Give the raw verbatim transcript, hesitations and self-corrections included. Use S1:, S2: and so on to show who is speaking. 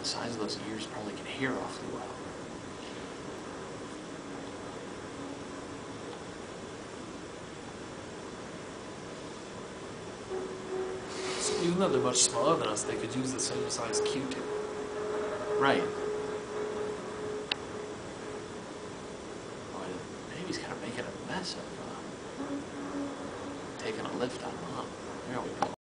S1: the size of those ears probably can hear awfully well.
S2: So even though they're much smaller than us, they could use the same size Q-tip.
S1: Right. Boy, the baby's kind of making a mess of uh, taking a lift on Mom. There we go.